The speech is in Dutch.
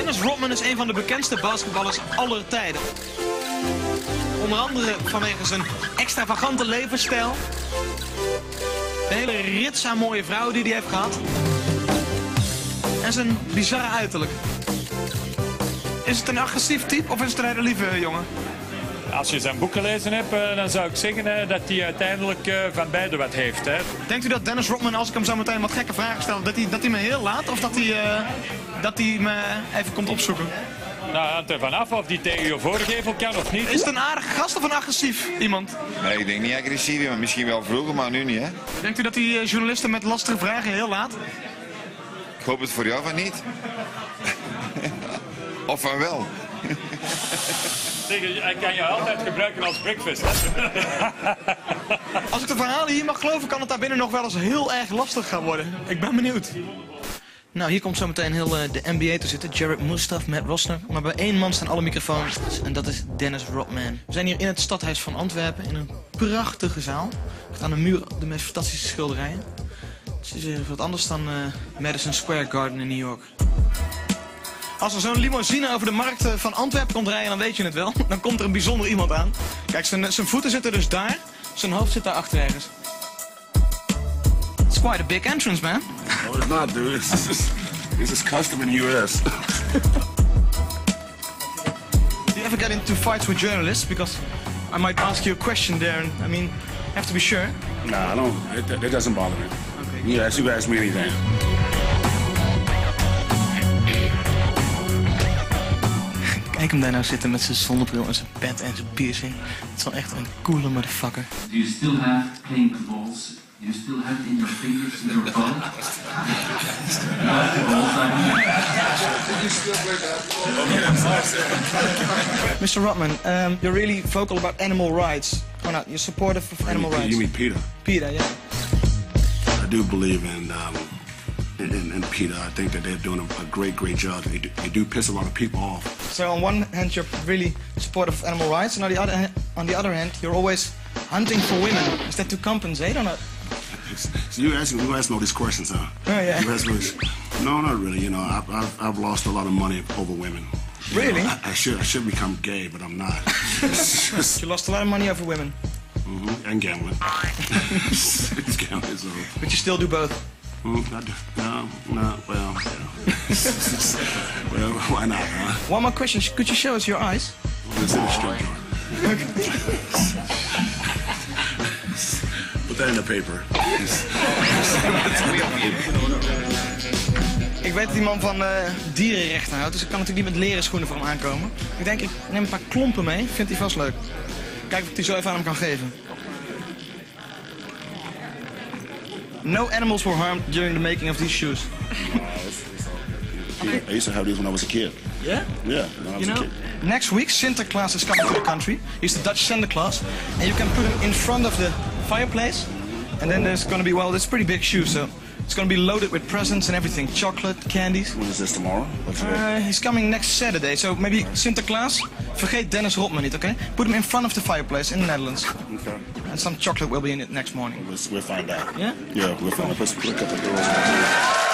Dennis Rodman is een van de bekendste basketballers aller tijden. Onder andere vanwege zijn extravagante levensstijl. De hele rits aan mooie vrouwen die hij heeft gehad. En zijn bizarre uiterlijk. Is het een agressief type of is het een hele lieve jongen? Als je zijn boek gelezen hebt, dan zou ik zeggen dat hij uiteindelijk van beide wat heeft. Hè. Denkt u dat Dennis Rodman, als ik hem zo meteen wat gekke vragen stel, dat hij me heel laat of dat hij me even komt opzoeken? Nou, hangt er vanaf of die tegen je voorgevel kan of niet. Is het een aardige gast of een agressief iemand? Nee, ik denk niet agressief, maar misschien wel vroeger, maar nu niet, hè? Denkt u dat die journalisten met lastige vragen heel laat? Ik hoop het voor jou van niet. Of van wel. Hij kan je altijd gebruiken als breakfast. Als ik de verhalen hier mag geloven, kan het daar binnen nog wel eens heel erg lastig gaan worden. Ik ben benieuwd. Nou, hier komt zo meteen heel de NBA te zitten. Jared Mustaf, Matt Rosner. Maar bij één man staan alle microfoons. En dat is Dennis Rodman. We zijn hier in het stadhuis van Antwerpen. In een prachtige zaal. Met aan de muur de meest fantastische schilderijen. Het is wat anders dan Madison Square Garden in New York. Als er zo'n limousine over de markt van Antwerpen komt rijden, dan weet je het wel. Dan komt er een bijzonder iemand aan. Kijk, zijn voeten zitten dus daar. Zijn hoofd zit daar achter ergens. It's quite a big entrance, man. No, it's not, dude. This is custom in the U.S. Do you ever get into fights with journalists? Because I might ask you a question there, and I mean, you have to be sure. Nah, I don't. That doesn't bother me. Okay. You ask me anything. Kijk hem daar nou zitten met zijn zonnebril en zijn pet en zijn piercing. Het is wel echt een coole motherfucker. Do you still have pink balls? Do you still have it in your fingers, in your palm? Mr. Rodman, you're really vocal about animal rights. Oh no, you're supportive of animal rights. You mean Peter? PETA, yeah. I do believe in PETA. I think that they're doing a great job. They do piss a lot of people off. So on one hand, you're really supportive of animal rights, and on the other hand, you're always hunting for women. Is that to compensate or not? So you asking all these questions, huh? Oh yeah. No, not really. You know, I've lost a lot of money over women. Really? You know, I should become gay, but I'm not. You lost a lot of money over women. And gambling. It's gambling, so. But you still do both. I do. No, well, yeah. Well, why not, huh? One more question. Could you show us your eyes? It's in a strip joint. Put that in the paper. Ik weet dat die man van dierenrechten houdt, dus ik kan natuurlijk niet met leren schoenen voor hem aankomen. Ik denk, ik neem een paar klompen mee. Vindt hij vast leuk. Kijk of ik die zo even aan hem kan geven. No animals were harmed during the making of these shoes. I used to have these when I was a kid. Yeah? Yeah, when I was a kid. Next week Sinterklaas is coming to the country. He's the Dutch Santa Claus. And you can put him in front of the fireplace. And then there's going to be, well, it's pretty big shoe, so it's going to be loaded with presents and everything. Chocolate, candies. When is this, tomorrow? He's coming next Saturday, so maybe Sinterklaas, vergeet Dennis Rodman niet, okay? Put him in front of the fireplace in the Netherlands. Okay. And some chocolate will be in it next morning. We'll find out. Yeah? Yeah, we'll find out. Let's put a couple of girls.